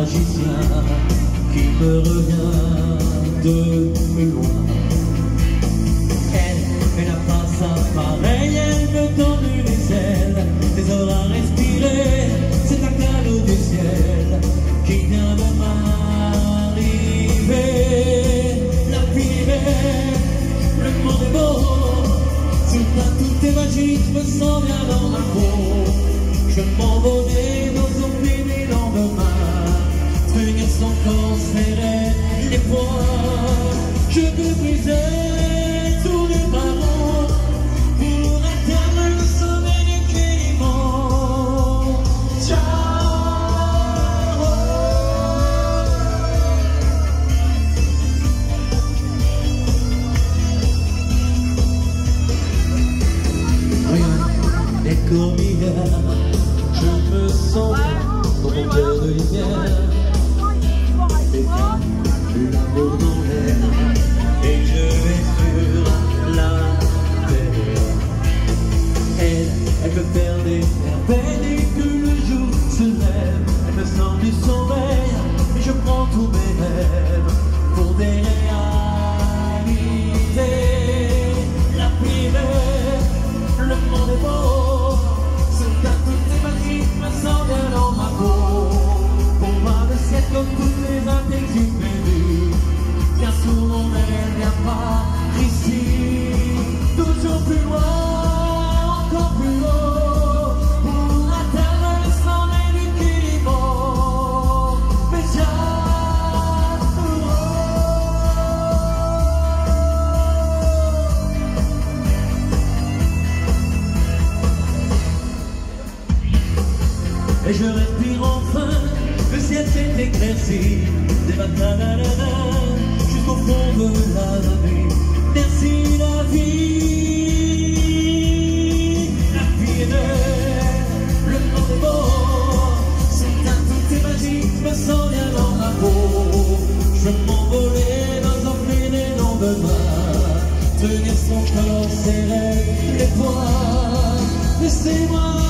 magicien qui me revient de plus loin. Elle n'a pas sa pareille, elle me tend les ailes, des heures à respirer, c'est un cadeau du ciel qui vient de m'arriver. La vie est belle, le monde est beau, soudain tout est magique, me sens bien dans ma peau. Je m'envolais dans un pays des lendemains, tenir son corps serré les poings. Je veux briser tous les barreaux pour atteindre le sommet du Kélimon. Ciao. Rien n'est comme hier. Je me sens dans mon cœur de lumière, l'amour dans l'air, et je vais sur la terre. Elle me perd des merveilles et que le jour se lève. Elle me sort du sommeil et je prends tous mes rêves pour des réalités. La primaire, le monde est beau, soudain tout est magique, me sens bien dans ma peau. Pour voir le ciel comme toutes les intexupéries, bien sous mon aile, viens par ici. Toujours plus loin, encore plus haut, pour atteindre le sommet du Kélimon. Mais et je respire enfin, le ciel s'est éclairci, des matins jusqu'au fond de la nuit. Merci la vie est belle, le monde est beau, soudain tout est magique, me sens bien dans ma peau. Je m'envolais dans un pays des lendemains, tenir son corps serré les poings. Laissez-moi